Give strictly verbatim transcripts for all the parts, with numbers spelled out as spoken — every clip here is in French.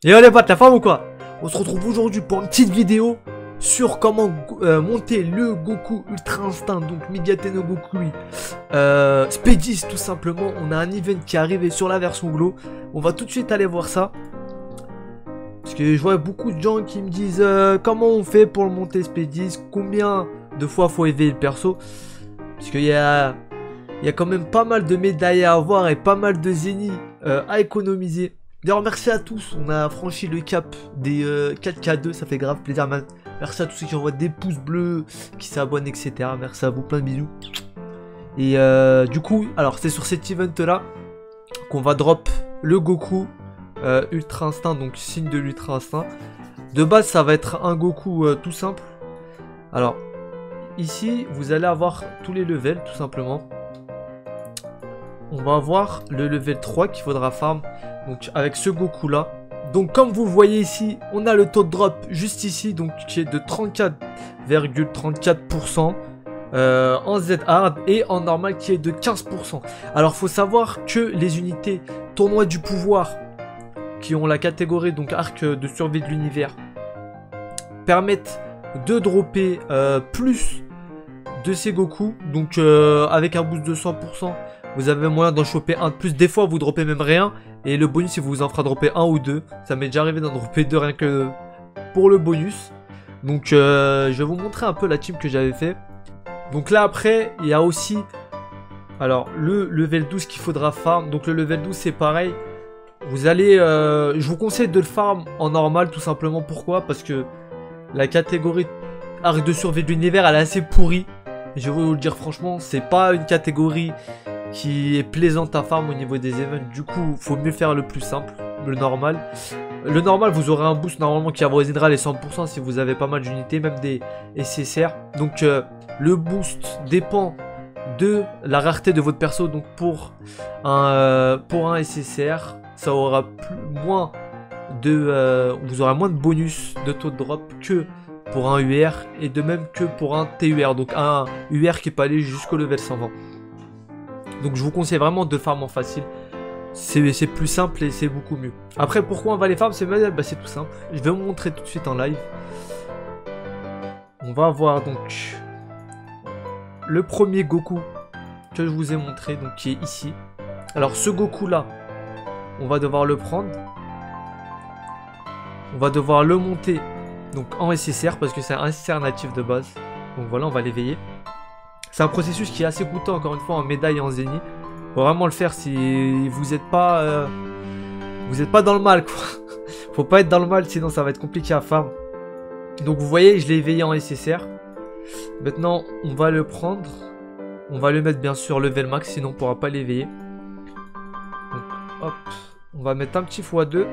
Et allez potes, la forme ou quoi? On se retrouve aujourd'hui pour une petite vidéo sur comment euh, monter le Goku Ultra Instinct, donc Migate no Goku euh, Speedis tout simplement. On a un event qui est arrivé sur la version Glow. On va tout de suite aller voir ça. Parce que je vois beaucoup de gens qui me disent euh, comment on fait pour le monter Speedis, combien de fois faut élever le perso. Parce qu'il y a, il y a quand même pas mal de médailles à avoir et pas mal de zéniths euh, à économiser. D'ailleurs, merci à tous, on a franchi le cap des euh, quatre K deux, ça fait grave plaisir, man. Merci à tous ceux qui envoient des pouces bleus, qui s'abonnent, et cetera. Merci à vous, plein de bisous. Et euh, du coup, alors c'est sur cet event là qu'on va drop le Goku euh, Ultra Instinct, donc signe de l'Ultra Instinct. De base, ça va être un Goku euh, tout simple. Alors, ici, vous allez avoir tous les levels, tout simplement. On va avoir le level trois qu'il faudra farm. Donc avec ce Goku là. Donc comme vous le voyez ici, on a le taux de drop juste ici, donc qui est de trente-quatre virgule trente-quatre pour cent euh, en Z hard et en normal qui est de quinze pour cent. Alors faut savoir que les unités tournoi du pouvoir qui ont la catégorie donc arc de survie de l'univers permettent de dropper euh, plus de ces Goku. Donc euh, avec un boost de cent pour cent. Vous avez moyen d'en choper un de plus. Des fois, vous droppez même rien. Et le bonus, il vous en fera dropper un ou deux. Ça m'est déjà arrivé d'en dropper deux rien que pour le bonus. Donc, euh, je vais vous montrer un peu la team que j'avais fait. Donc là, après, il y a aussi... Alors, le level douze qu'il faudra farm. Donc, le level douze, c'est pareil. Vous allez... Euh, je vous conseille de le farm en normal, tout simplement. Pourquoi? Parce que la catégorie arc de survie de l'univers, elle est assez pourrie. Je vais vous le dire franchement, c'est pas une catégorie qui est plaisante à farm au niveau des events. Du coup, faut mieux faire le plus simple, le normal. Le normal, vous aurez un boost normalement qui avoisinera les cent pour cent si vous avez pas mal d'unités, même des S S R. Donc, euh, le boost dépend de la rareté de votre perso. Donc, pour un, euh, pour un S S R, ça aura plus, moins de... Euh, vous aurez moins de bonus de taux de drop que pour un U R. Et de même que pour un T U R. Donc, un U R qui peut aller jusqu'au level cent vingt. Donc je vous conseille vraiment de farm en facile. C'est plus simple et c'est beaucoup mieux. Après pourquoi on va les farm? C'est bah, tout simple. Je vais vous montrer tout de suite en live. On va avoir donc le premier Goku que je vous ai montré, donc qui est ici. Alors ce Goku là, on va devoir le prendre. On va devoir le monter donc en S S R parce que c'est un S S R natif de base. Donc voilà, on va l'éveiller. C'est un processus qui est assez coûteux, encore une fois, en médaille et en zénith. Faut vraiment le faire si vous n'êtes pas... Euh, vous n'êtes pas dans le mal, quoi. Faut pas être dans le mal, sinon ça va être compliqué à farm. Donc vous voyez, je l'ai éveillé en S S R. Maintenant, on va le prendre. On va le mettre, bien sûr, level max, sinon on ne pourra pas l'éveiller. Donc, hop. On va mettre un petit fois deux.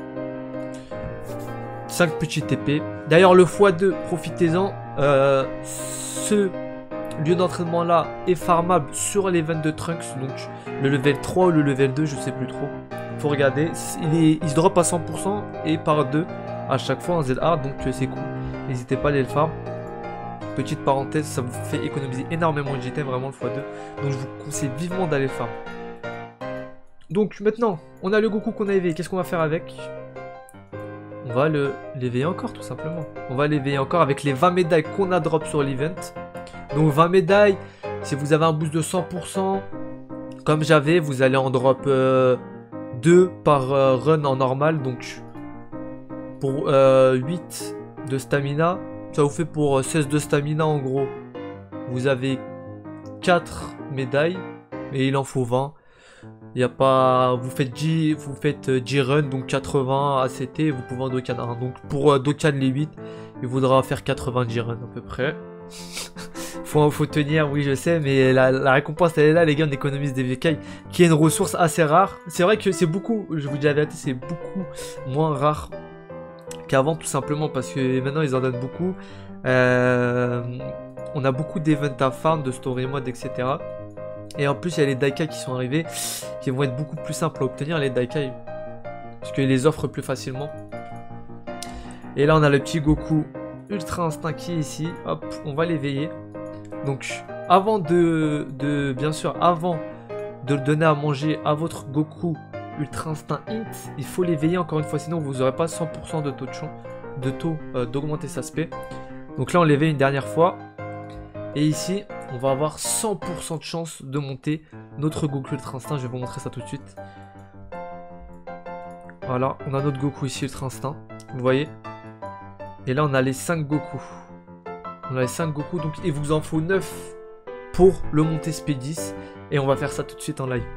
cinq petits T P. D'ailleurs, le fois deux, profitez-en. Euh, ce... lieu d'entraînement là est farmable sur l'event de Trunks, donc le level trois ou le level deux, je sais plus trop. Faut regarder, il, est, il se drop à cent pour cent et par deux à chaque fois en Z hard, donc c'est cool. N'hésitez pas à aller le farm. Petite parenthèse, ça vous fait économiser énormément de G T, vraiment le fois deux. Donc je vous conseille vivement d'aller le farm. Donc maintenant, on a le Goku qu'on a éveillé, qu'est-ce qu'on va faire avec? On va le l'éveiller encore tout simplement. On va l'éveiller encore avec les vingt médailles qu'on a drop sur l'event. Donc vingt médailles, si vous avez un boost de cent pour cent, comme j'avais, vous allez en drop euh, deux par euh, run en normal. Donc pour euh, huit de stamina, ça vous fait pour seize de stamina en gros. Vous avez quatre médailles, et il en faut vingt. Il y a pas, vous faites dix, vous faites dix runs, donc quatre-vingts A C T, vous pouvez en Dokkan un. Donc pour euh, Dokkan les huit, il faudra faire quatre-vingt-dix runs à peu près. Faut, faut tenir, oui je sais, mais la, la récompense elle est là les gars, on économise des V K, qui est une ressource assez rare. C'est vrai que c'est beaucoup, je vous dis la vérité, c'est beaucoup moins rare qu'avant, tout simplement parce que maintenant ils en donnent beaucoup. Euh, on a beaucoup d'events à farm, de story mode, et cetera. Et en plus il y a les Daikai qui sont arrivés, qui vont être beaucoup plus simples à obtenir, les Daikai, parce qu'ils les offrent plus facilement. Et là on a le petit Goku Ultra Instinct qui est ici, hop, on va l'éveiller. Donc avant de, de, bien sûr, avant de le donner à manger à votre Goku Ultra Instinct Int, il faut l'éveiller encore une fois, sinon vous n'aurez pas cent pour cent de taux de chance, de taux euh, d'augmenter sa spé. Donc là on l'éveille une dernière fois. Et ici, on va avoir cent pour cent de chance de monter notre Goku Ultra Instinct. Je vais vous montrer ça tout de suite. Voilà, on a notre Goku ici Ultra Instinct, vous voyez. Et là on a les cinq Goku. On a les cinq Goku, donc il vous en faut neuf pour le monter S P dix. Et on va faire ça tout de suite en live.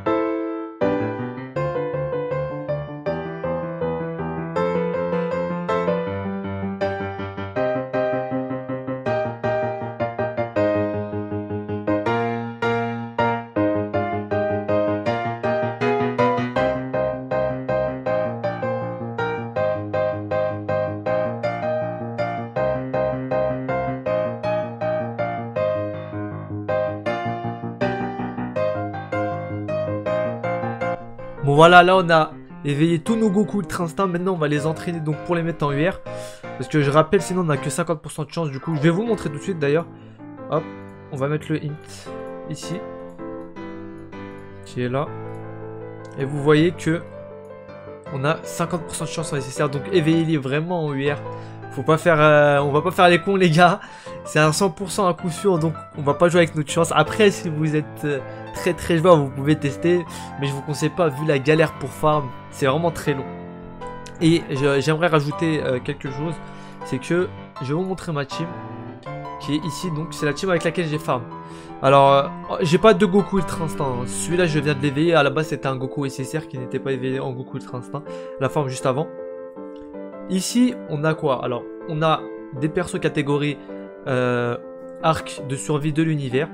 Bon voilà, là on a éveillé tous nos Goku Ultra Instinct. Maintenant on va les entraîner donc pour les mettre en U R. Parce que je rappelle, sinon on n'a que cinquante pour cent de chance. Du coup je vais vous montrer tout de suite d'ailleurs. Hop, on va mettre le int ici, qui est là. Et vous voyez que on a cinquante pour cent de chance en nécessaire. Donc éveillez-les vraiment en U R. Faut pas faire, euh, on va pas faire les cons les gars. C'est un cent pour cent à coup sûr, donc on va pas jouer avec notre chance. Après si vous êtes euh, très très joueur, vous pouvez tester. Mais je vous conseille pas, vu la galère pour farm, c'est vraiment très long. Et j'aimerais rajouter euh, quelque chose. C'est que je vais vous montrer ma team, qui est ici. Donc c'est la team avec laquelle j'ai farm. Alors euh, j'ai pas de Goku Ultra Instinct, hein. Celui-là je viens de l'éveiller. À la base c'était un Goku S S R qui n'était pas éveillé en Goku Ultra Instinct. La forme juste avant. Ici on a quoi? Alors on a des persos catégorie euh, arc de survie de l'univers.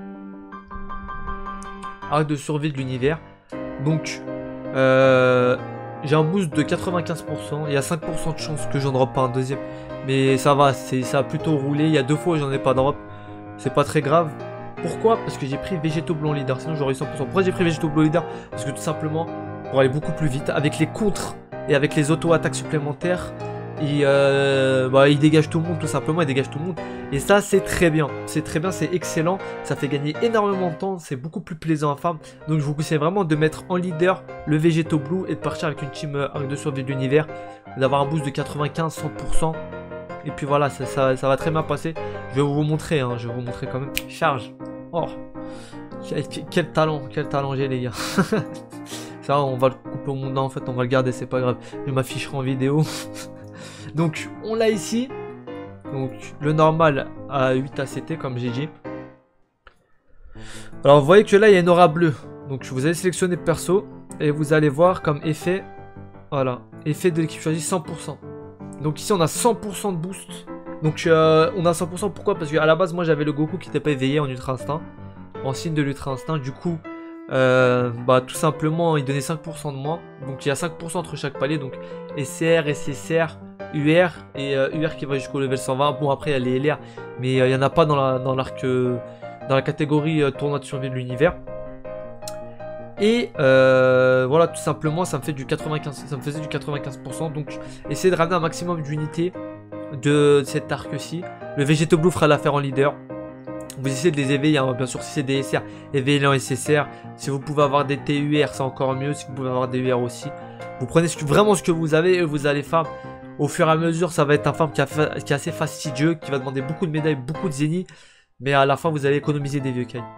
Arc de survie de l'univers. Donc euh, j'ai un boost de quatre-vingt-quinze pour cent. Il y a cinq pour cent de chance que j'en drop pas un deuxième. Mais ça va, ça a plutôt roulé. Il y a deux fois où j'en ai pas drop. C'est pas très grave. Pourquoi? Parce que j'ai pris Végéto Blanc Leader. Sinon j'aurais eu cent pour cent. Pourquoi j'ai pris Végéto Blanc Leader? Parce que tout simplement pour aller beaucoup plus vite. Avec les contres et avec les auto-attaques supplémentaires. Il, euh, bah, il dégage tout le monde, tout simplement, il dégage tout le monde. Et ça, c'est très bien. C'est très bien, c'est excellent. Ça fait gagner énormément de temps. C'est beaucoup plus plaisant à farm. Donc, je vous conseille vraiment de mettre en leader le Végéto Blue et de partir avec une team euh, arc de survie de l'univers. D'avoir un boost de quatre-vingt-quinze à cent pour cent. Et puis voilà, ça, ça, ça va très bien passer. Je vais vous montrer, hein, je vais vous montrer quand même. Charge. Oh, quel, quel talent, quel talent j'ai, les gars. Ça, on va le couper au monde en fait. On va le garder, c'est pas grave. Je m'afficherai en vidéo. Donc on l'a ici. Donc le normal à huit A C T comme j'ai dit. Alors vous voyez que là il y a une aura bleue. Donc vous allez sélectionner perso. Et vous allez voir comme effet. Voilà. Effet de l'équipe choisie cent pour cent. Donc ici on a cent pour cent de boost. Donc euh, on a cent pour cent pourquoi? Parce qu'à la base moi j'avais le Goku qui n'était pas éveillé en Ultra Instinct. En signe de l'Ultra Instinct. Du coup euh, bah tout simplement il donnait cinq pour cent de moins. Donc il y a cinq pour cent entre chaque palier. Donc S C R, S S R, U R et euh, U R qui va jusqu'au level cent vingt. Bon après il y a les L R, mais il euh, n'y en a pas dans la dans l'arc euh, dans la catégorie euh, tournoi de survie de l'univers. Et euh, voilà, tout simplement ça me fait du quatre-vingt-quinze, ça me faisait du quatre-vingt-quinze pour cent. Donc essayez de ramener un maximum d'unités de cet arc-ci. Le Végéto Blue fera l'affaire en leader. Vous essayez de les éveiller, hein. Bien sûr si c'est des S R, éveillez-les en S S R. Si vous pouvez avoir des T U R, c'est encore mieux. Si vous pouvez avoir des U R aussi, vous prenez ce que, vraiment ce que vous avez et vous allez farm. Au fur et à mesure, ça va être un farm qui, a, qui est assez fastidieux, qui va demander beaucoup de médailles, beaucoup de zénith. Mais à la fin, vous allez économiser des vieux cailles.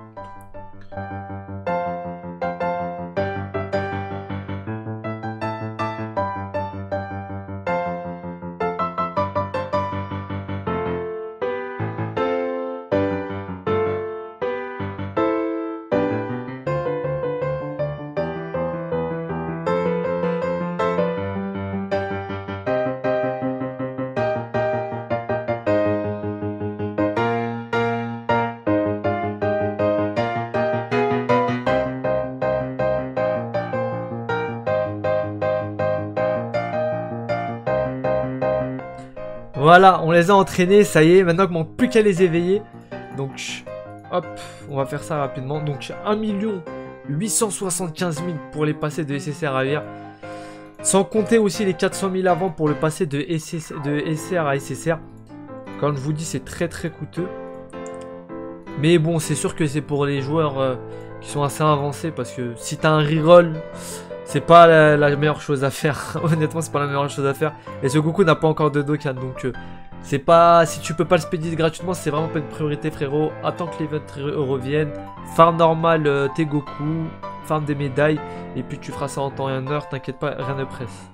Voilà, on les a entraînés, ça y est, maintenant il manque plus qu'à les éveiller. Donc, hop, on va faire ça rapidement. Donc, un million huit cent soixante-quinze mille pour les passer de S S R à U R. Sans compter aussi les quatre cent mille avant pour le passer de, S S, de S R à S S R. Comme je vous dis, c'est très très coûteux. Mais bon, c'est sûr que c'est pour les joueurs euh, qui sont assez avancés. Parce que si tu as un reroll c'est pas la, la meilleure chose à faire. Honnêtement, c'est pas la meilleure chose à faire. Et ce Goku n'a pas encore de Dokkan, donc euh, c'est pas... Si tu peux pas le speedis gratuitement, c'est vraiment pas une priorité, frérot. Attends que l'event revienne. Farm normal euh, tes Goku, farm des médailles, et puis tu feras ça en temps et en heure, t'inquiète pas, rien ne presse.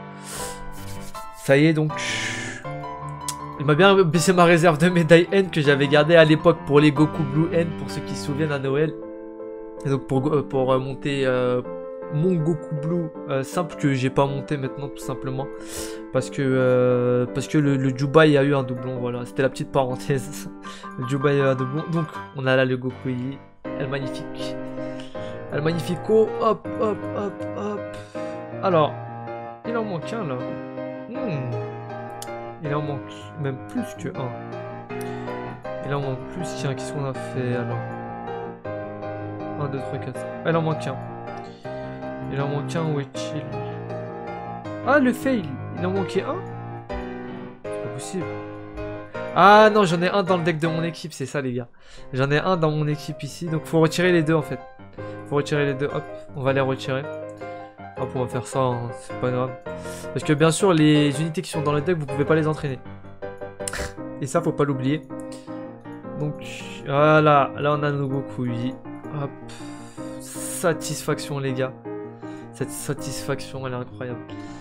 Ça y est, donc... Il m'a bien baissé ma réserve de médailles N que j'avais gardée à l'époque pour les Goku Blue N, pour ceux qui se souviennent à Noël. Et donc pour, pour euh, monter euh, mon Goku Blue euh, simple que j'ai pas monté maintenant tout simplement. Parce que, euh, parce que le, le Jubai a eu un doublon, voilà. C'était la petite parenthèse. Le Jubai a eu un doublon. Donc on a là le Goku Yi. Elle magnifique. Elle magnifico. Hop, hop, hop, hop. Alors, il en manque un là. Hmm. Il en manque même plus que un. Il en manque plus. Tiens, qu'est-ce qu'on a fait alors? un, deux, trois, quatre. Ah, il en manque un. Il en manque un, où est-il? Ah, le fail. Il en manquait un? C'est pas possible. Ah non, j'en ai un dans le deck de mon équipe, c'est ça les gars. J'en ai un dans mon équipe ici, donc faut retirer les deux en fait. Faut retirer les deux, hop, on va les retirer. Hop, on va faire ça, hein. C'est pas grave. Parce que bien sûr, les unités qui sont dans le deck, vous pouvez pas les entraîner. Et ça, faut pas l'oublier. Donc, voilà, là on a nos Goku. Hop, satisfaction les gars. Cette satisfaction, elle est incroyable.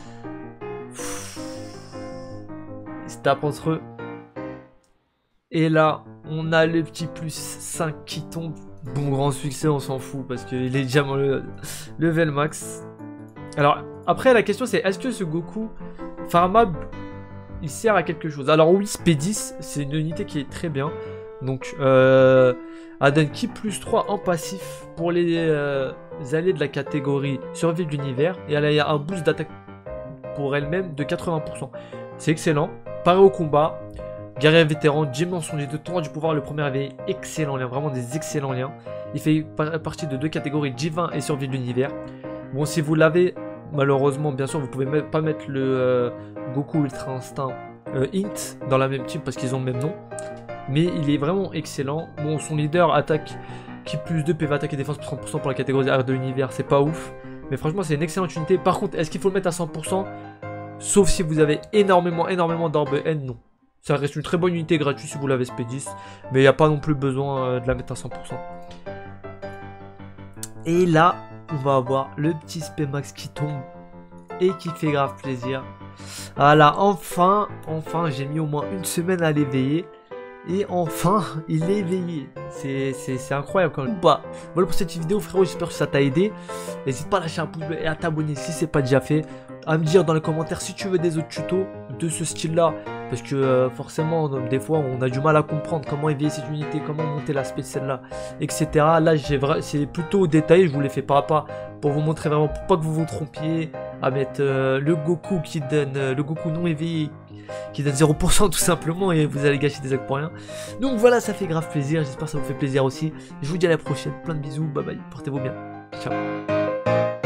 Ils se tapent entre eux. Et là, on a le petit plus cinq qui tombe. Bon, grand succès, on s'en fout parce qu'il est déjà le level max. Alors, après, la question c'est, est-ce que ce Goku farmable, il sert à quelque chose? Alors oui, Spédis, c'est une unité qui est très bien. Donc, euh, elle donne ki plus trois en passif pour les, euh, les alliés de la catégorie survie de l'univers. Et elle a un boost d'attaque pour elle-même de quatre-vingts pour cent. C'est excellent. Paré au combat. Guerrier vétéran, dimension des deux tours du pouvoir, le premier réveil, excellent lien, vraiment des excellents liens. Il fait partie de deux catégories, G vingt et survie de l'univers. Bon, si vous l'avez, malheureusement, bien sûr, vous pouvez pas mettre le euh, Goku Ultra Instinct euh, Int dans la même team parce qu'ils ont le même nom. Mais il est vraiment excellent. Bon, son leader attaque qui plus deux, P V attaque et défense pour cent pour cent pour la catégorie R de l'univers, c'est pas ouf. Mais franchement, c'est une excellente unité. Par contre, est-ce qu'il faut le mettre à cent pour cent? Sauf si vous avez énormément, énormément d'orbes N, non. Ça reste une très bonne unité gratuite si vous l'avez Spédis, mais il n'y a pas non plus besoin euh, de la mettre à cent pour cent. Et là, on va avoir le petit Spémax qui tombe et qui fait grave plaisir. Voilà, enfin, enfin, j'ai mis au moins une semaine à l'éveiller. Et enfin, il est éveillé. C'est incroyable quand même. Bah, voilà pour cette vidéo, frérot. J'espère que ça t'a aidé. N'hésite pas à lâcher un pouce bleu et à t'abonner si c'est pas déjà fait. À me dire dans les commentaires si tu veux des autres tutos de ce style-là. Parce que euh, forcément, des fois, on a du mal à comprendre comment éveiller cette unité, comment monter l'aspect de celle-là, et cetera. Là, c'est plutôt détaillé. Je vous l'ai fait pas à pas pour vous montrer vraiment pour pas que vous vous trompiez à mettre euh, le Goku qui donne euh, le Goku non éveillé qui donne zéro pour cent tout simplement et vous allez gâcher des actes pour rien. Donc voilà, ça fait grave plaisir, j'espère que ça vous fait plaisir aussi. Je vous dis à la prochaine, plein de bisous, bye bye, portez-vous bien, ciao.